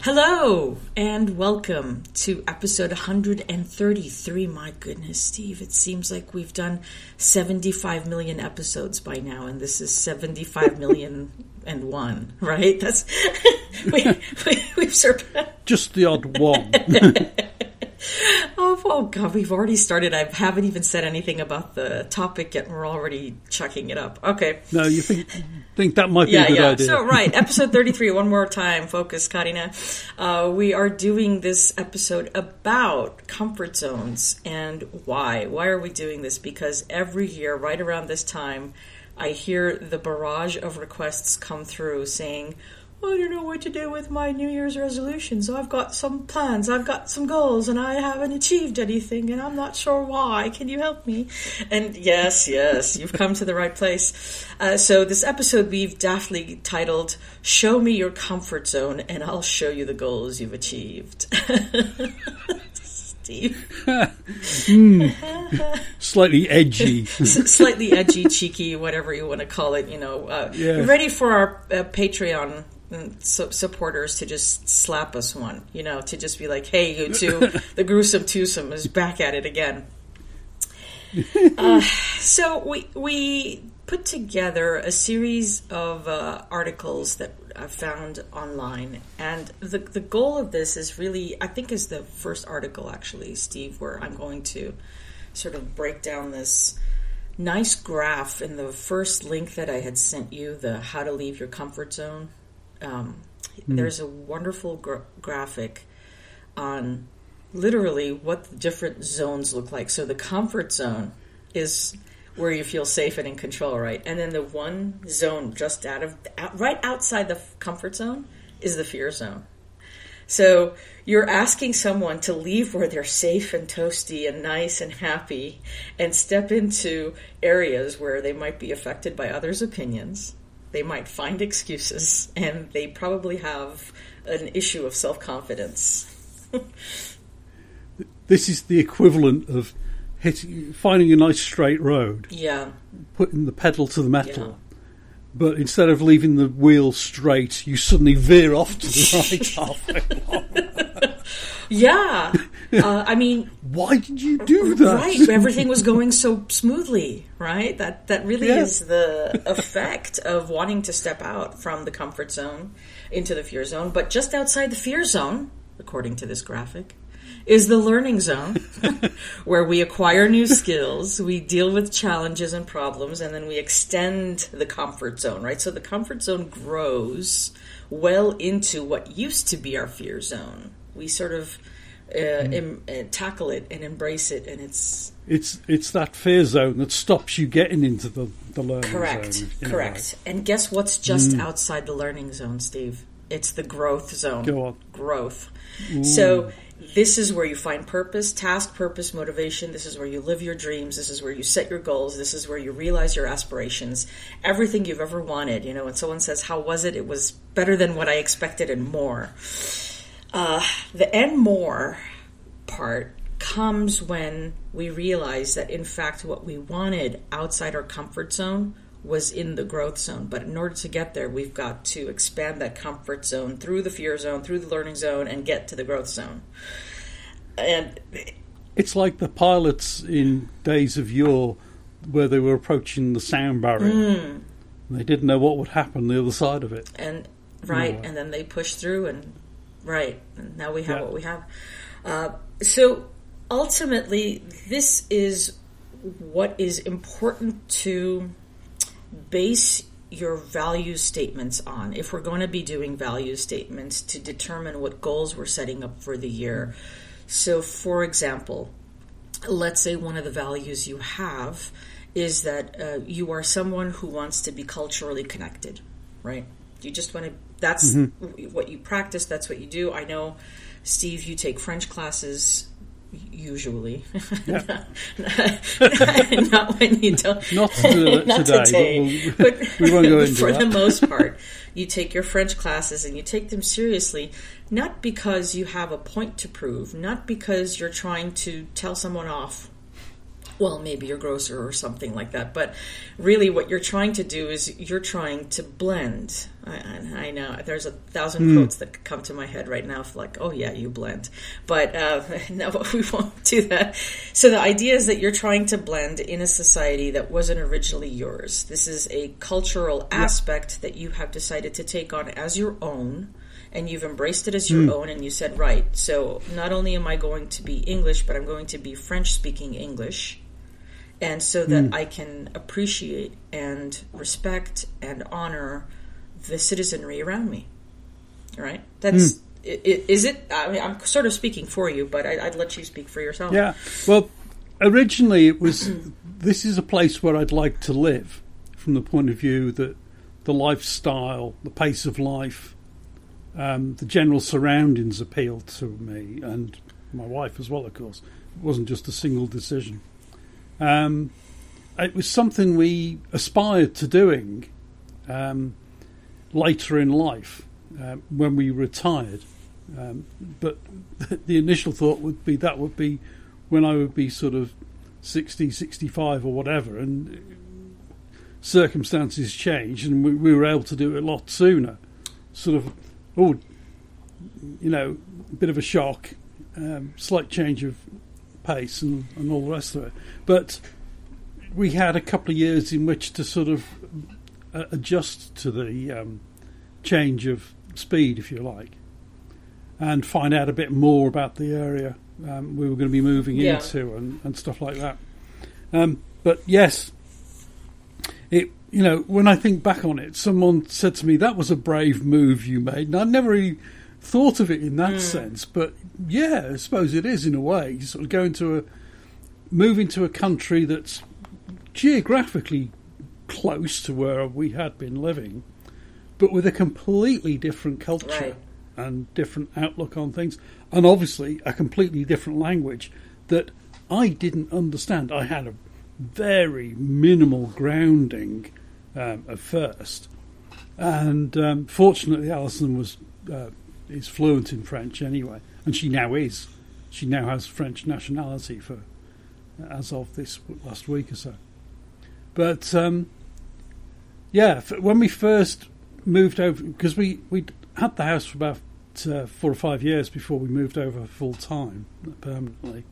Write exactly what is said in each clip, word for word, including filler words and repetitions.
Hello and welcome to episode one hundred thirty-three. My goodness, Steve, it seems like we've done seventy-five million episodes by now, and this is seventy-five million and one, right? That's we, we, we've surpassed just the odd one. Oh, oh, God, we've already started. I haven't even said anything about the topic yet, and we're already chucking it up. Okay. No, you think think that might be yeah, a good yeah. idea. So, right, episode thirty-three, one more time, focus, Karina. Uh, we are doing this episode about comfort zones and why. Why are we doing this? Because every year, right around this time, I hear the barrage of requests come through saying, I don't know what to do with my New Year's resolutions. I've got some plans, I've got some goals, and I haven't achieved anything, and I'm not sure why. Can you help me? And yes, yes, you've come to the right place. Uh, so this episode we've daftly titled, Show Me Your Comfort Zone, and I'll show you the goals you've achieved. Steve. mm. Slightly edgy. Slightly edgy, cheeky, whatever you want to call it. You know, uh, yeah. Ready for our uh, Patreon So supporters to just slap us one, you know, to just be like, hey, you two, the gruesome twosome is back at it again. Uh, so we we put together a series of uh, articles that I found online, and the the goal of this is really, I think, is the first article actually, Steve, where I'm going to sort of break down this nice graph in the first link that I had sent you, the how to leave your comfort zone. Um, mm. There's a wonderful gra- graphic on literally what the different zones look like. So the comfort zone is where you feel safe and in control, right? And then the one zone just out of out, right outside the comfort zone is the fear zone. So you're asking someone to leave where they're safe and toasty and nice and happy and step into areas where they might be affected by others' opinions. They might find excuses, and they probably have an issue of self-confidence. This is the equivalent of hitting, finding a nice straight road. Yeah. Putting the pedal to the metal. Yeah. But instead of leaving the wheel straight, you suddenly veer off to the right halfway along. Yeah. Uh, I mean... Why did you do that? Right. Everything was going so smoothly, right? That that really yeah. is the effect of wanting to step out from the comfort zone into the fear zone. But just outside the fear zone, according to this graphic, is the learning zone, where we acquire new skills, we deal with challenges and problems, and then we extend the comfort zone, right? So the comfort zone grows well into what used to be our fear zone. We sort of uh, mm. em- uh, tackle it and embrace it, and it's... It's it's that fear zone that stops you getting into the, the learning correct, zone. Correct, correct. And guess what's just mm. outside the learning zone, Steve? It's the growth zone. Go on. Growth. Ooh. So this is where you find purpose, task, purpose, motivation. This is where you live your dreams. This is where you set your goals. This is where you realize your aspirations. Everything you've ever wanted. You know, when someone says, how was it? It was better than what I expected and more. Uh, the and more part comes when we realize that, in fact, what we wanted outside our comfort zone was in the growth zone. But in order to get there, we've got to expand that comfort zone through the fear zone, through the learning zone, and get to the growth zone. And it's like the pilots in days of yore where they were approaching the sound barrier. Mm. They didn't know what would happen the other side of it. And right, no and then they pushed through, and right, and now we have yeah. what we have. Uh, so ultimately, this is what is important to base your value statements on. If we're going to be doing value statements to determine what goals we're setting up for the year. So, for example, let's say one of the values you have is that uh, you are someone who wants to be culturally connected, right? You just want to, that's mm-hmm. what you practice, that's what you do. I know, Steve, you take French classes usually. Yeah. not, not when you don't. Not, to, not today. today. But, we'll, but we won't go into for that. the most part, you take your French classes and you take them seriously, not because you have a point to prove, not because you're trying to tell someone off well, maybe your grocer or something like that. But really what you're trying to do is you're trying to blend. I, I know there's a thousand mm. quotes that come to my head right now, like, oh yeah, you blend. But uh, no, we won't do that. So the idea is that you're trying to blend in a society that wasn't originally yours. This is a cultural yeah. aspect that you have decided to take on as your own. And you've embraced it as your mm. own, and you said, right, so not only am I going to be English, but I'm going to be French-speaking English, and so that mm. I can appreciate and respect and honor the citizenry around me, right? That's, mm. it, it, is it, I mean, I'm sort of speaking for you, but I, I'd let you speak for yourself. Yeah, well, originally it was, this is a place where I'd like to live, from the point of view that the lifestyle, the pace of life, Um, the general surroundings appealed to me and my wife as well, of course. It wasn't just a single decision. Um, it was something we aspired to doing um, later in life uh, when we retired. Um, but the initial thought would be that would be when I would be sort of sixty, sixty-five or whatever, and circumstances changed and we, we were able to do it a lot sooner. Sort of Oh, you know, a bit of a shock, um, slight change of pace and, and all the rest of it. But we had a couple of years in which to sort of uh, adjust to the um, change of speed, if you like, and find out a bit more about the area um, we were going to be moving yeah. into and, and stuff like that. Um, but yes, it. You know, when I think back on it, someone said to me, that was a brave move you made. And I never really thought of it in that mm. sense. But yeah, I suppose it is in a way. You sort of go into a, move into a country that's geographically close to where we had been living, but with a completely different culture right. and different outlook on things. And obviously a completely different language that I didn't understand. I had a very minimal grounding Um, at first, and um, fortunately Alison was uh, is fluent in French anyway, and she now is. She now has French nationality for as of this last week or so. But um, yeah, when we first moved over, because we we had the house for about uh, four or five years before we moved over full time permanently,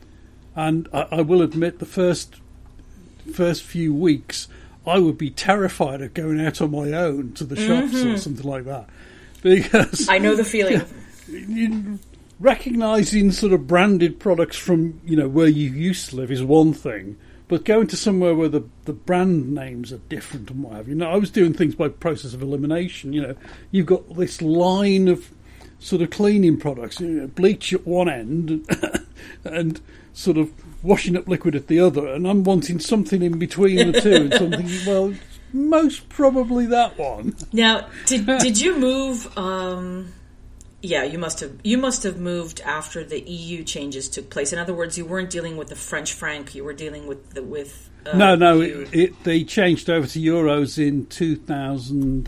and I, I will admit the first first few weeks I would be terrified of going out on my own to the shops mm-hmm. or something like that, because I know the feeling. You know, recognising sort of branded products from you know where you used to live is one thing, but going to somewhere where the, the brand names are different and what have you. You know, I was doing things by process of elimination. You know, you've got this line of sort of cleaning products, you know, bleach at one end and sort of washing up liquid at the other, and I'm wanting something in between the two, and something, well, most probably that one. Now, did did you move? Um, yeah, you must have. You must have moved after the E U changes took place. In other words, you weren't dealing with the French franc. You were dealing with the with. Uh, no, no, it, it, they changed over to euros in two thousand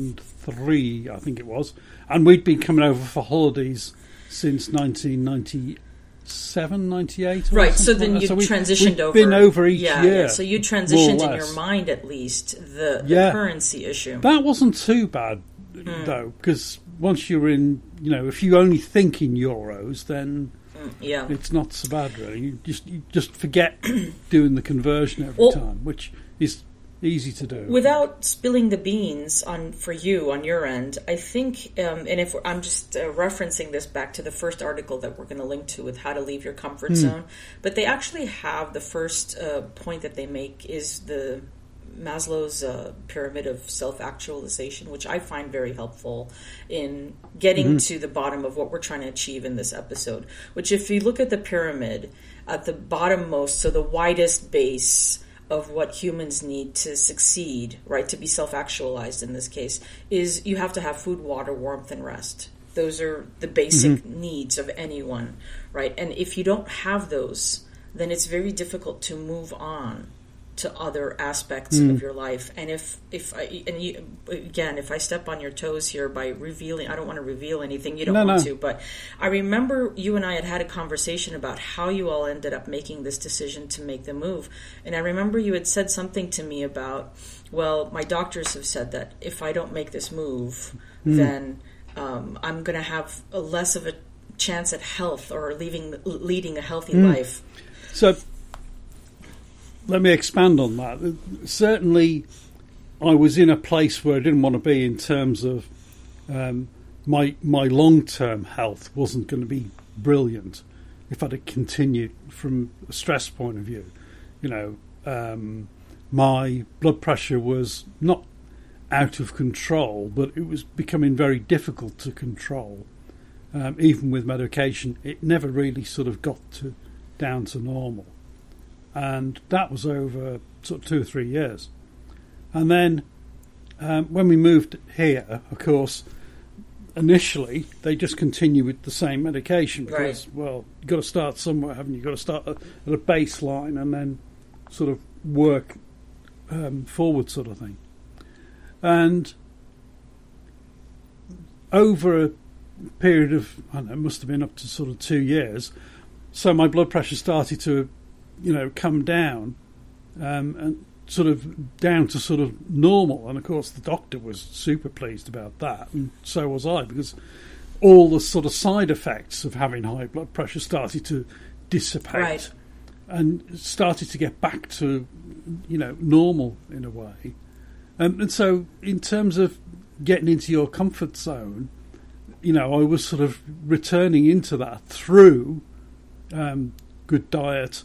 three, I think it was, and we'd been coming over for holidays since nineteen ninety. Seven ninety eight, right? So then you so we, transitioned over. Been over each yeah, year. Yeah. So you transitioned in your mind, at least, the, the yeah. currency issue. That wasn't too bad, mm. though, because once you're in, you know, if you only think in euros, then mm, yeah. it's not so bad, really. You just you just forget doing the conversion every well, time, which is easy to do. Without spilling the beans on for you on your end, I think, um, and if I'm just uh, referencing this back to the first article that we're going to link to with how to leave your comfort mm. zone, but they actually have the first uh, point that they make is the Maslow's uh, pyramid of self-actualization, which I find very helpful in getting mm-hmm. to the bottom of what we're trying to achieve in this episode, which if you look at the pyramid, at the bottommost, so the widest base of what humans need to succeed, right, to be self-actualized in this case, is you have to have food, water, warmth, and rest. Those are the basic mm-hmm. needs of anyone, right? And if you don't have those, then it's very difficult to move on to other aspects mm. of your life. And if, if I, and you, again, if I step on your toes here by revealing, I don't want to reveal anything, you don't no, want no. to, but I remember you and I had had a conversation about how you all ended up making this decision to make the move. And I remember you had said something to me about, well, my doctors have said that if I don't make this move, mm. then um, I'm going to have a less of a chance at health or leaving, leading a healthy mm. life. So let me expand on that. Certainly, I was in a place where I didn't want to be in terms of um, my my long-term health wasn't going to be brilliant if I'd have continued from a stress point of view. You know, um, my blood pressure was not out of control, but it was becoming very difficult to control. Um, even with medication, it never really sort of got to down to normal. And that was over sort of two or three years. And then um, when we moved here, of course, initially they just continue with the same medication because, right. well, you've got to start somewhere, haven't you? You've got to start at a baseline and then sort of work um, forward sort of thing. And over a period of, I don't know, it must have been up to sort of two years, so my blood pressure started to you know, come down um, and sort of down to sort of normal. And, of course, the doctor was super pleased about that, and so was I, because all the sort of side effects of having high blood pressure started to dissipate right. and started to get back to, you know, normal in a way. Um, and so in terms of getting into your comfort zone, you know, I was sort of returning into that through um, good diet,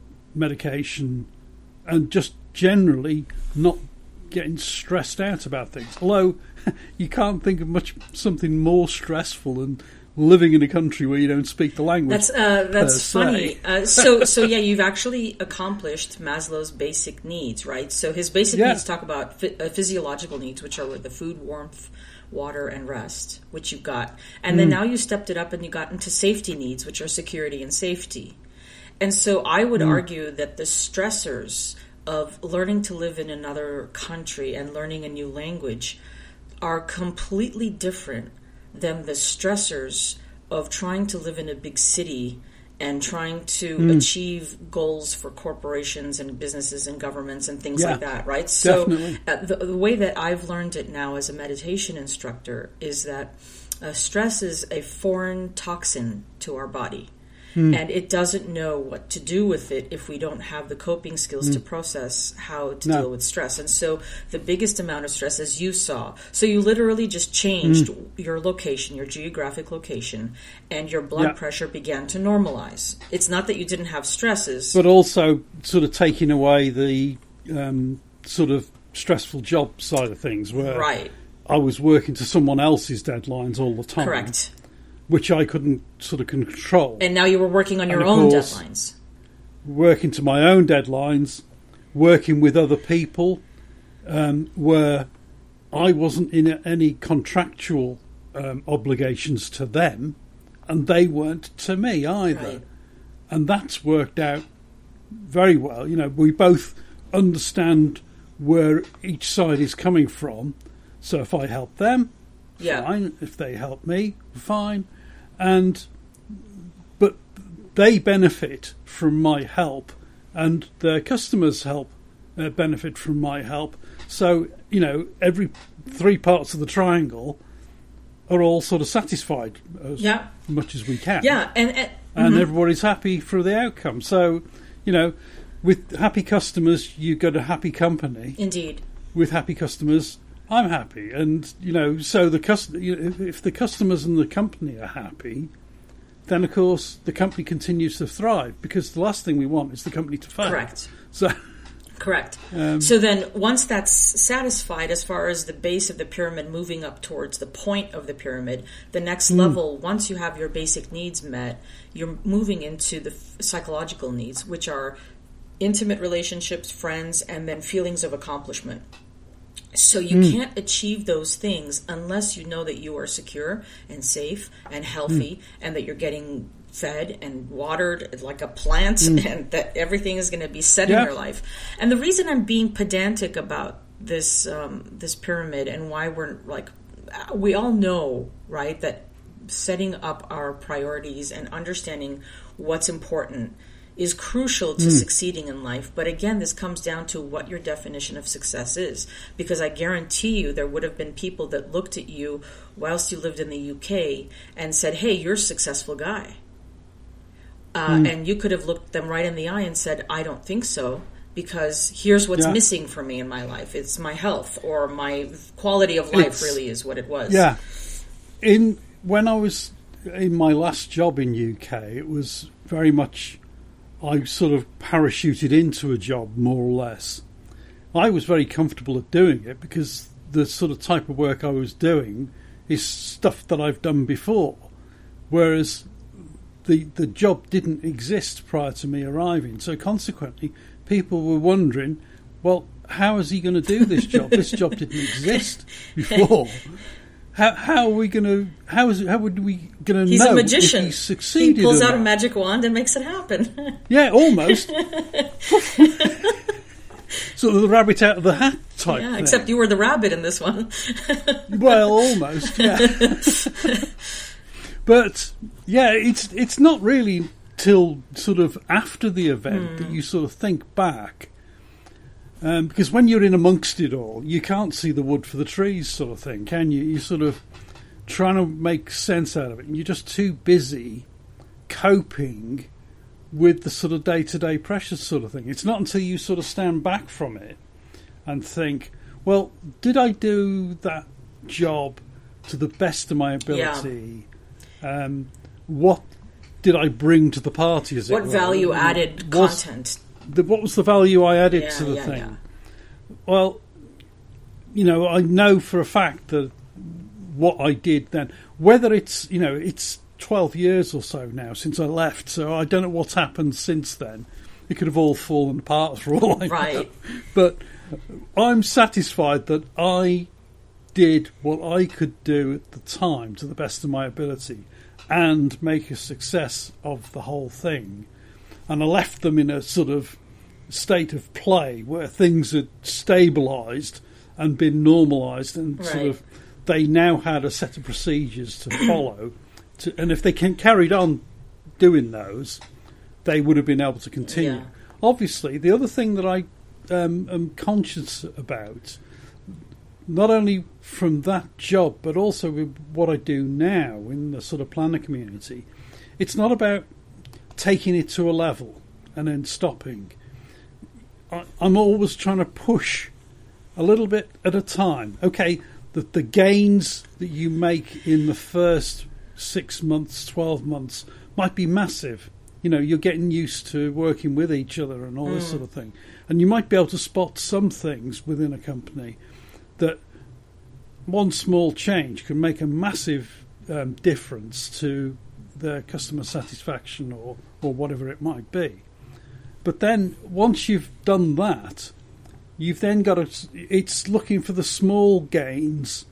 medication, and just generally not getting stressed out about things. Although you can't think of much something more stressful than living in a country where you don't speak the language. That's uh, that's funny. Uh, so so yeah, you've actually accomplished Maslow's basic needs, right? So his basic yeah. needs talk about ph- uh, physiological needs, which are the food, warmth, water, and rest, which you got. And mm. then now you stepped it up and you got into safety needs, which are security and safety. And so I would mm. argue that the stressors of learning to live in another country and learning a new language are completely different than the stressors of trying to live in a big city and trying to mm. achieve goals for corporations and businesses and governments and things yeah, like that, right? So uh, the, the way that I've learned it now as a meditation instructor is that uh, stress is a foreign toxin to our body. Mm. And it doesn't know what to do with it if we don't have the coping skills mm. to process how to no. deal with stress. And so the biggest amount of stress, as you saw, so you literally just changed mm. your location, your geographic location, and your blood yeah. pressure began to normalize. It's not that you didn't have stresses. But also sort of taking away the um, sort of stressful job side of things where right. I was working to someone else's deadlines all the time. Correct. Which I couldn't sort of control. And now you were working on your own course, deadlines. Working to my own deadlines, working with other people, um, where I wasn't in any contractual um, obligations to them, and they weren't to me either. Right. And that's worked out very well. You know, we both understand where each side is coming from. So if I help them, yeah. fine. If they help me, fine. And but they benefit from my help, and their customers help uh, benefit from my help. So you know, every three parts of the triangle are all sort of satisfied as yeah. much as we can. Yeah, and and, and mm-hmm. everybody's happy for the outcome. So you know, with happy customers, you got a happy company. Indeed. With happy customers, I'm happy, and you know, so the cust- if the customers and the company are happy, then of course the company continues to thrive, because the last thing we want is the company to fail. Correct. So, correct. Um, so then, once that's satisfied, as far as the base of the pyramid moving up towards the point of the pyramid, the next mm. level, once you have your basic needs met, you're moving into the f- psychological needs, which are intimate relationships, friends, and then feelings of accomplishment. So you mm. can't achieve those things unless you know that you are secure and safe and healthy mm. and that you're getting fed and watered like a plant, mm. and that everything is going to be set yeah. in your life. And the reason I'm being pedantic about this um, this pyramid and why we're like, we all know, right, that setting up our priorities and understanding what's important is crucial to mm. succeeding in life. But again, this comes down to what your definition of success is. Because I guarantee you there would have been people that looked at you whilst you lived in the U K and said, hey, you're a successful guy. Uh, mm. And you could have looked them right in the eye and said, I don't think so, because here's what's yeah. missing for me in my life. It's my health, or my quality of life it's, really is what it was. Yeah. In when I was in my last job in U K, it was very much, I sort of parachuted into a job, more or less. I was very comfortable at doing it because the sort of type of work I was doing is stuff that I've done before, whereas the the job didn't exist prior to me arriving. So consequently, people were wondering, well, how is he going to do this job? This job didn't exist before. How how are we going to? How is it, how would we going to know? He's a magician. If he succeeded. He pulls out a magic wand and makes it happen. Yeah, almost. Sort of the rabbit out of the hat type. Yeah, thing. Except you were the rabbit in this one. Well, almost. Yeah. But yeah, it's it's not really till sort of after the event mm. that you sort of think back. Um, because when you're in amongst it all, you can't see the wood for the trees sort of thing, can you? You're sort of trying to make sense out of it, and you're just too busy coping with the sort of day-to-day pressures sort of thing. It's not until you sort of stand back from it and think, well, did I do that job to the best of my ability? Yeah. Um, what did I bring to the party, as it were? What value-added content? The, what was the value I added yeah, to the yeah, thing? Yeah. Well, you know, I know for a fact that what I did then, whether it's, you know, it's twelve years or so now since I left, so I don't know what's happened since then. It could have all fallen apart for all I right. know. But I'm satisfied that I did what I could do at the time to the best of my ability and make a success of the whole thing. And I left them in a sort of state of play where things had stabilised and been normalised, and right. sort of they now had a set of procedures to follow. To, and if they can carried on doing those, they would have been able to continue. Yeah. Obviously, the other thing that I um, am conscious about, not only from that job, but also with what I do now in the sort of planner community, it's not about taking it to a level and then stopping. I, I'm always trying to push a little bit at a time. Okay, the, the gains that you make in the first six months, twelve months might be massive. You know, you're getting used to working with each other and all mm. this sort of thing. And you might be able to spot some things within a company that one small change can make a massive um, difference to their customer satisfaction or, or whatever it might be. But then once you've done that, you've then got to, it's looking for the small gains,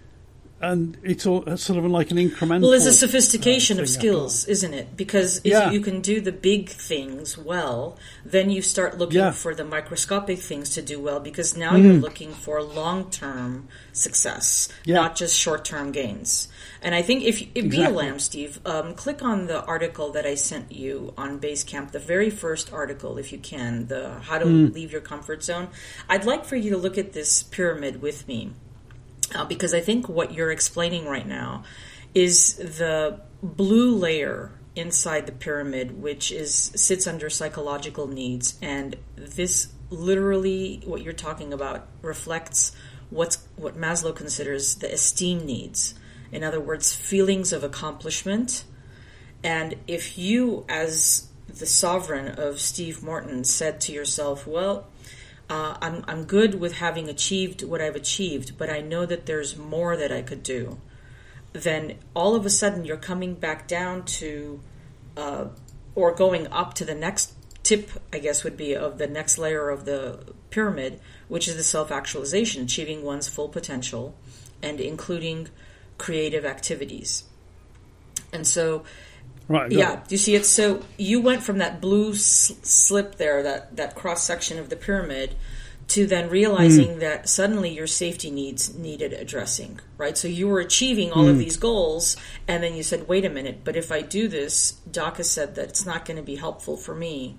and it's all, sort of like an incremental. Well, it's a sophistication uh, of skills, isn't it? Because if yeah. you can do the big things well, then you start looking yeah. for the microscopic things to do well, because now mm. you're looking for long-term success, yeah. not just short-term gains. And I think if, if exactly. be a lamb, Steve, um, click on the article that I sent you on Basecamp, the very first article, if you can, the How to mm. Leave Your Comfort Zone. I'd like for you to look at this pyramid with me. Uh, because I think what you're explaining right now is the blue layer inside the pyramid, which is sits under psychological needs. And this literally, what you're talking about, reflects what's what Maslow considers the esteem needs. In other words, feelings of accomplishment. And if you, as the sovereign of Steve Morton, said to yourself, well, Uh, I'm I'm good with having achieved what I've achieved, but I know that there's more that I could do, then all of a sudden you're coming back down to, uh, or going up to the next tip, I guess would be, of the next layer of the pyramid, which is the self-actualization, achieving one's full potential and including creative activities. And so Right. Yeah. Do you see it? So you went from that blue sl- slip there, that, that cross section of the pyramid, to then realizing mm. that suddenly your safety needs needed addressing, right? So you were achieving all mm. of these goals, and then you said, wait a minute, but if I do this, Doc has said that it's not going to be helpful for me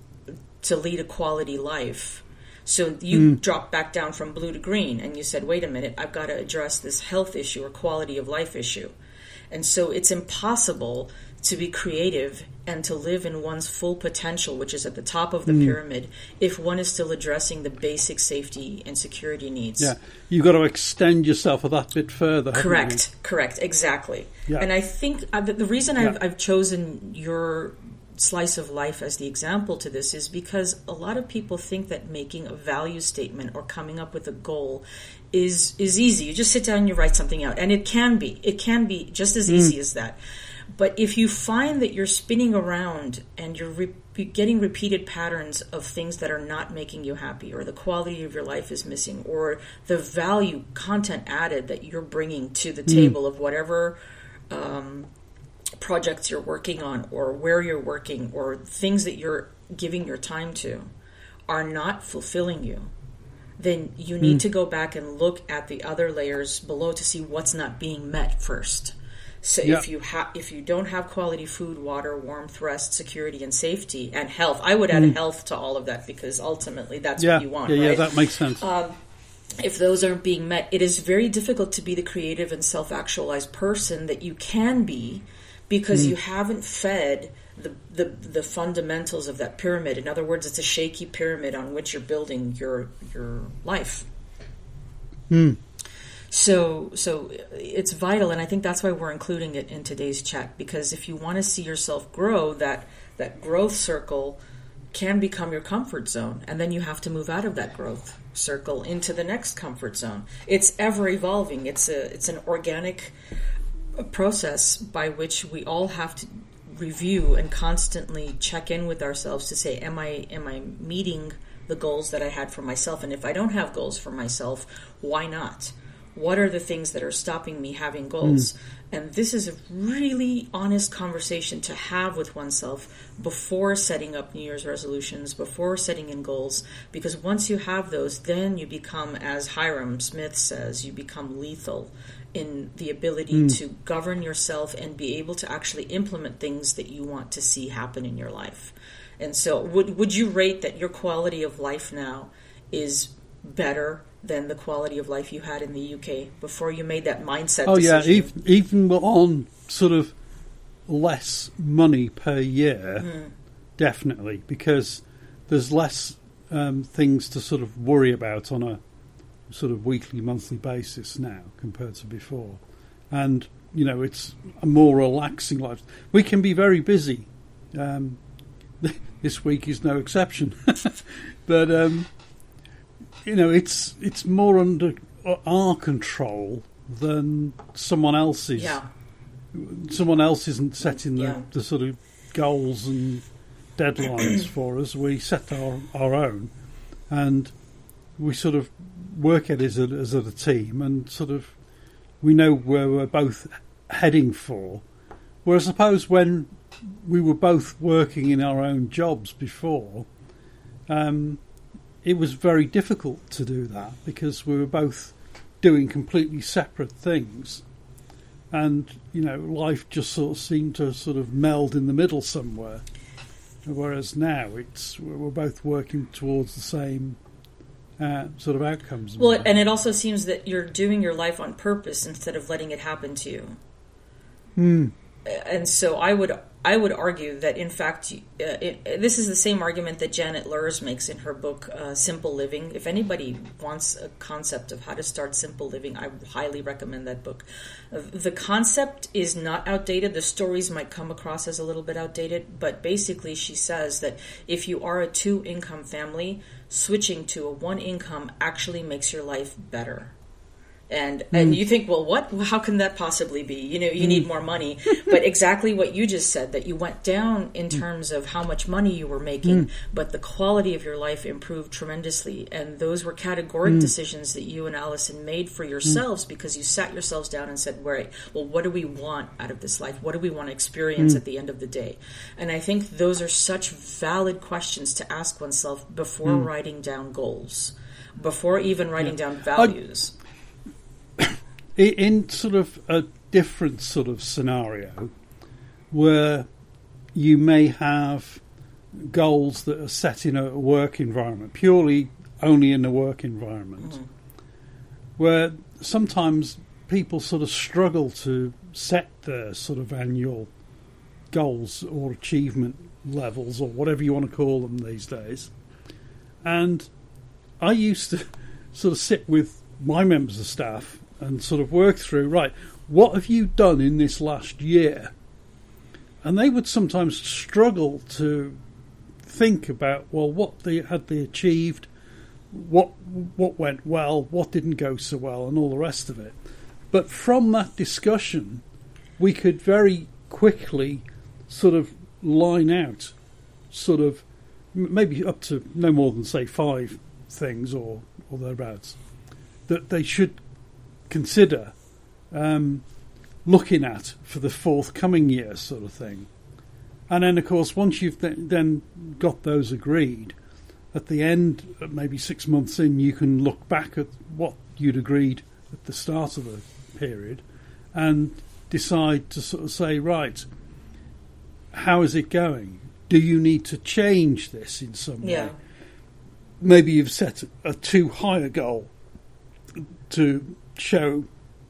to lead a quality life. So you mm. dropped back down from blue to green, and you said, wait a minute, I've got to address this health issue or quality of life issue. And so it's impossible to be creative and to live in one's full potential, which is at the top of the mm. pyramid, if one is still addressing the basic safety and security needs. Yeah, you've got to extend yourself a that bit further. Correct, you? correct, exactly. Yeah. And I think uh, the, the reason yeah. I've, I've chosen your slice of life as the example to this is because a lot of people think that making a value statement or coming up with a goal is is easy. You just sit down and you write something out. And it can be. It can be just as mm. easy as that. But if you find that you're spinning around and you're re- getting repeated patterns of things that are not making you happy, or the quality of your life is missing, or the value content added that you're bringing to the mm. table of whatever um, projects you're working on, or where you're working, or things that you're giving your time to are not fulfilling you, then you need mm. to go back and look at the other layers below to see what's not being met first. So yeah. if you ha- if you don't have quality food, water, warmth, rest, security, and safety, and health, I would add mm. health to all of that, because ultimately that's yeah. what you want, yeah, right? Yeah, that makes sense. Um, if those aren't being met, it is very difficult to be the creative and self-actualized person that you can be, because mm. you haven't fed the, the the fundamentals of that pyramid. In other words, it's a shaky pyramid on which you're building your your life. Hmm. So so it's vital, and I think that's why we're including it in today's chat, because if you want to see yourself grow, that that growth circle can become your comfort zone, and then you have to move out of that growth circle into the next comfort zone. It's ever evolving. It's a it's an organic process by which we all have to review and constantly check in with ourselves to say, am I am I meeting the goals that I had for myself? And if I don't have goals for myself, why not? What are the things that are stopping me having goals? Mm. And this is a really honest conversation to have with oneself before setting up New Year's resolutions, before setting in goals, because once you have those, then you become, as Hiram Smith says, you become lethal in the ability mm. to govern yourself and be able to actually implement things that you want to see happen in your life. And so would would you rate that your quality of life now is better than the quality of life you had in the U K before you made that mindset oh, decision? Oh, yeah, even, even on sort of less money per year, mm. definitely, because there's less um, things to sort of worry about on a sort of weekly, monthly basis now compared to before. And, you know, it's a more relaxing life. We can be very busy. Um, this week is no exception. But... Um, You know, it's it's more under our control than someone else's. Yeah. Someone else isn't setting the, yeah. the sort of goals and deadlines for us. We set our, our own, and we sort of work at it as a, as a team, and sort of we know where we're both heading for. Whereas, I suppose when we were both working in our own jobs before, um, it was very difficult to do that because we were both doing completely separate things, and you know, life just sort of seemed to sort of meld in the middle somewhere. Whereas now it's we're both working towards the same uh, sort of outcomes. Well, and it also seems that you're doing your life on purpose instead of letting it happen to you. Hmm. And so I would I would argue that, in fact, uh, it, this is the same argument that Janet Lurs makes in her book, uh, Simple Living. If anybody wants a concept of how to start simple living, I highly recommend that book. Uh, the concept is not outdated. The stories might come across as a little bit outdated, but basically she says that if you are a two-income family, switching to a one-income actually makes your life better. And and you think, well, what? How can that possibly be? You know, you need more money. But exactly what you just said, that you went down in terms of how much money you were making, but the quality of your life improved tremendously. And those were categoric decisions that you and Allison made for yourselves, because you sat yourselves down and said, right, well, what do we want out of this life? What do we want to experience at the end of the day? And I think those are such valid questions to ask oneself before writing down goals, before even writing yeah. down values. I- In sort of a different sort of scenario where you may have goals that are set in a work environment, purely only in a work environment, mm. where sometimes people sort of struggle to set their sort of annual goals or achievement levels or whatever you want to call them these days. And I used to sort of sit with my members of staff and sort of work through, right, what have you done in this last year? And they would sometimes struggle to think about, well, what they had they achieved, what what went well, what didn't go so well, and all the rest of it. But from that discussion, we could very quickly sort of line out sort of maybe up to no more than, say, five things or, or thereabouts that they should consider um, looking at for the forthcoming year, sort of thing. And then, of course, once you've th- then got those agreed, at the end, maybe six months in, you can look back at what you'd agreed at the start of the period and decide to sort of say, right, how is it going? Do you need to change this in some yeah. way? Maybe you've set a too high a goal to show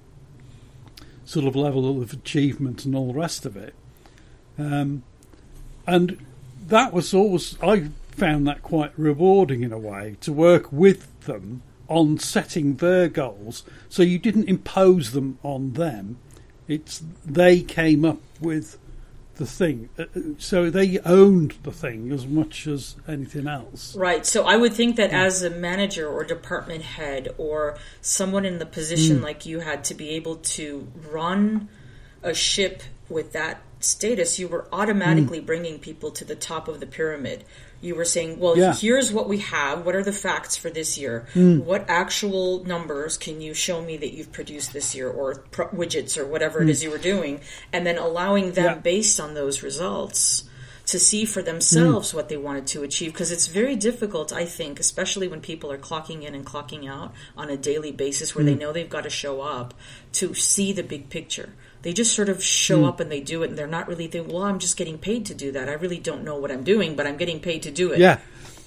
sort of level of achievement and all the rest of it. Um, and that was always, I found that quite rewarding in a way, to work with them on setting their goals. So you didn't impose them on them. It's they came up with the thing. So they owned the thing as much as anything else. Right. So I would think that as a manager or department head or someone in the position mm. like you had to be able to run a ship with that status, you were automatically mm. bringing people to the top of the pyramid. You were saying, well, yeah. here's what we have. What are the facts for this year? Mm. What actual numbers can you show me that you've produced this year, or pro- widgets or whatever mm. it is you were doing? And then allowing them, yeah. based on those results, to see for themselves mm. what they wanted to achieve. Because it's very difficult, I think, especially when people are clocking in and clocking out on a daily basis where mm. they know they've got to show up, to see the big picture. They just sort of show mm. up and they do it, and they're not really thinking, well, I'm just getting paid to do that. I really don't know what I'm doing, but I'm getting paid to do it. Yeah.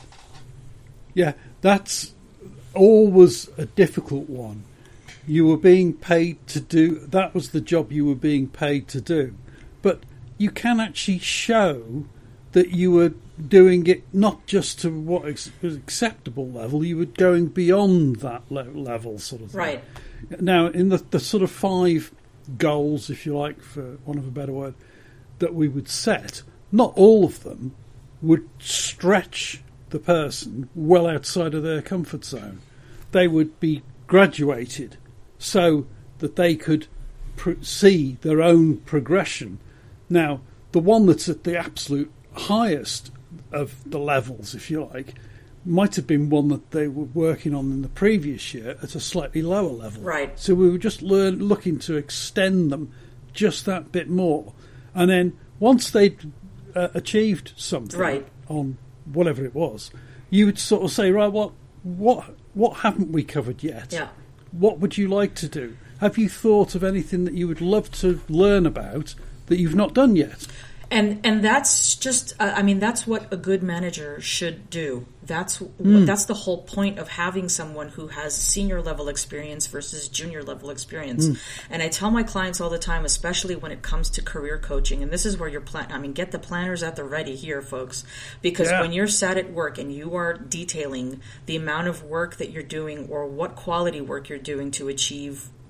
Yeah, that's always a difficult one. You were being paid to do, that was the job you were being paid to do. But you can actually show that you were doing it not just to what was acceptable level, you were going beyond that le- level sort of thing. Right. Now, in the, the sort of five goals, if you like, for want of a better word, that we would set, not all of them would stretch the person well outside of their comfort zone. They would be graduated so that they could pr- see their own progression. Now, the one that's at the absolute highest of the levels, if you like, might have been one that they were working on in the previous year at a slightly lower level. Right. So we were just learn, looking to extend them just that bit more. And then once they'd uh, achieved something right. on whatever it was, you would sort of say, right, what, what, what haven't we covered yet? Yeah. What would you like to do? Have you thought of anything that you would love to learn about that you've not done yet? And and that's just, uh, I mean, that's what a good manager should do. That's mm. that's the whole point of having someone who has senior level experience versus junior level experience. Mm. And I tell my clients all the time, especially when it comes to career coaching, and this is where you're plan. I mean, get the planners at the ready here, folks, because yeah. when you're sat at work and you are detailing the amount of work that you're doing or what quality work you're doing to achieve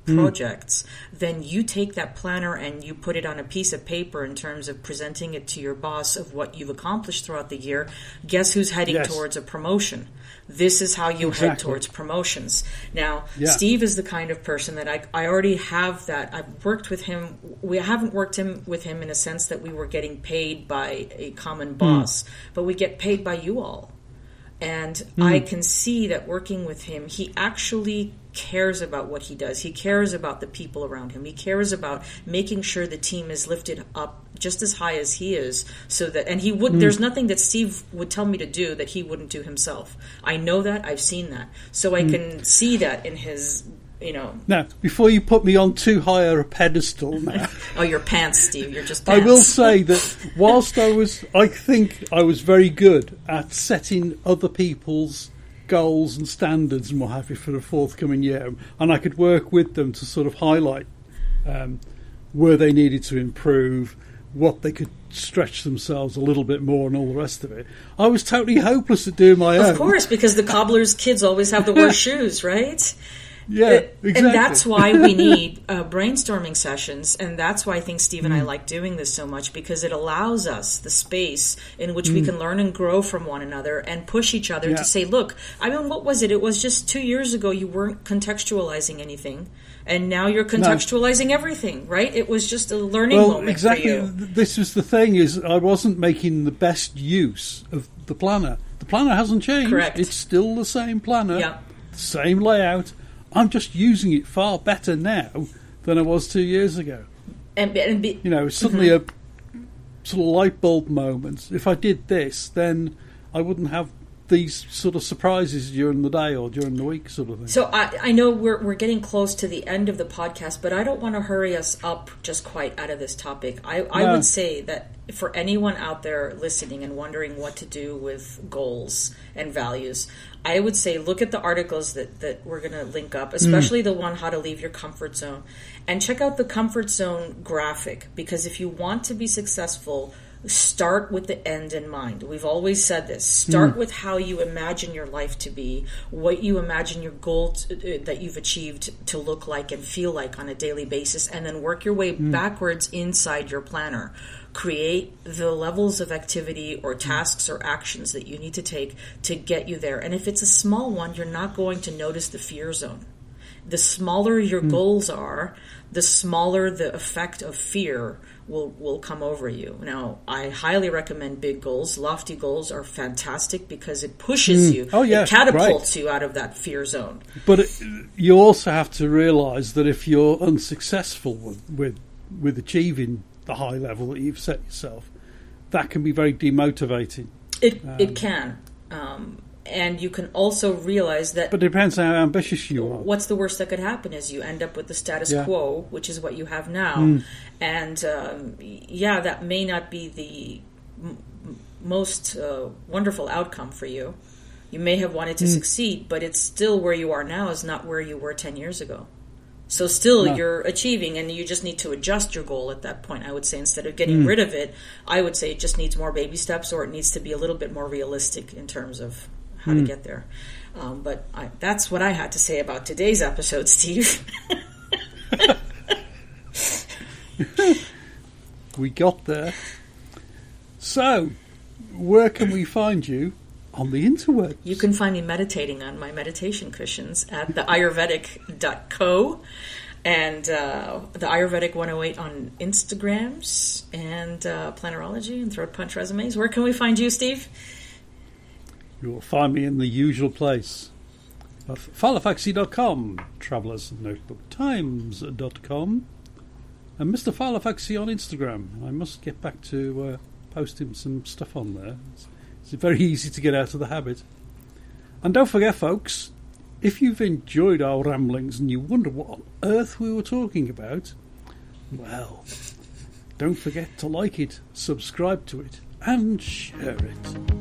projects, mm. then you take that planner and you put it on a piece of paper in terms of presenting it to your boss of what you've accomplished throughout the year. Guess who's heading yes. towards a promotion? This is how you exactly. head towards promotions. Now, yeah. Steve is the kind of person that I, I already have that. I've worked with him. We haven't worked him, with him in a sense that we were getting paid by a common boss, mm. but we get paid by you all. And mm. I can see that working with him, he actually cares about what he does. He cares about the people around him. He cares about making sure the team is lifted up just as high as he is, so that, and he would, mm. there's nothing that Steve would tell me to do that he wouldn't do himself. I know that. I've seen that. So I mm. can see that in his, you know. Now, before you put me on too high a pedestal now. Oh, your pants, Steve. You're just pants. I will say that whilst I was, I think I was very good at setting other people's goals and standards and what have you for the forthcoming year, and I could work with them to sort of highlight um, where they needed to improve, what they could stretch themselves a little bit more and all the rest of it. I was totally hopeless at doing my of own. Of course, because the cobbler's kids always have the worst shoes, right? Yeah, exactly. And that's why we need uh, brainstorming sessions, and that's why I think Steve and mm. I like doing this so much, because it allows us the space in which mm. we can learn and grow from one another and push each other yeah. to say, look, I mean, what was it? It was just two years ago you weren't contextualizing anything, and now you're contextualizing no. everything, right? It was just a learning well, moment exactly. for you. This is the thing, is I wasn't making the best use of the planner. The planner hasn't changed. Correct. It's still the same planner, yeah. the same layout. I'm just using it far better now than I was two years ago. And, and be, you know, suddenly mm-hmm. a sort of light bulb moment. If I did this, then I wouldn't have these sort of surprises during the day or during the week, sort of thing. So I, I know we're we're getting close to the end of the podcast, but I don't want to hurry us up just quite out of this topic. I, I no. would say that for anyone out there listening and wondering what to do with goals and values, I would say look at the articles that, that we're going to link up, especially mm. the one, How to Leave Your Comfort Zone, and check out the comfort zone graphic, because if you want to be successful, start with the end in mind. We've always said this. Start mm. with how you imagine your life to be, what you imagine your goal to, uh, that you've achieved to look like and feel like on a daily basis, and then work your way mm. backwards inside your planner. Create the levels of activity or tasks or actions that you need to take to get you there. And if it's a small one, you're not going to notice the fear zone. The smaller your mm. goals are, the smaller the effect of fear will will come over you. Now, I highly recommend big goals. Lofty goals are fantastic because it pushes mm. you. Oh, yeah, it catapults right. you out of that fear zone. But it, you also have to realise that if you're unsuccessful with, with with achieving the high level that you've set yourself, that can be very demotivating. It um, it can. Um, and you can also realize that... But it depends how ambitious you are. What's the worst that could happen is you end up with the status yeah. quo, which is what you have now. Mm. And, um, yeah, that may not be the m- most uh, wonderful outcome for you. You may have wanted to mm. succeed, but it's still where you are now is not where you were ten years ago. So still no. you're achieving, and you just need to adjust your goal at that point, I would say. Instead of getting mm. rid of it, I would say it just needs more baby steps, or it needs to be a little bit more realistic in terms of how mm. to get there. Um, but I, that's what I had to say about today's episode, Steve. We got there. So, where can we find you on the interwebs? You can find me meditating on my meditation cushions at the ayurvedic dot co and uh, the Ayurvedic one oh eight on Instagrams and uh, Plannerology and Throat Punch Resumes. Where can we find you, Steve? You will find me in the usual place. Filofaxi dot com, Travellers Notebook Times dot com, and Mister Filofaxi on Instagram. I must get back to uh, posting some stuff on there. It's, it's very easy to get out of the habit. And don't forget, folks, if you've enjoyed our ramblings and you wonder what on earth we were talking about, well, don't forget to like it, subscribe to it, and share it.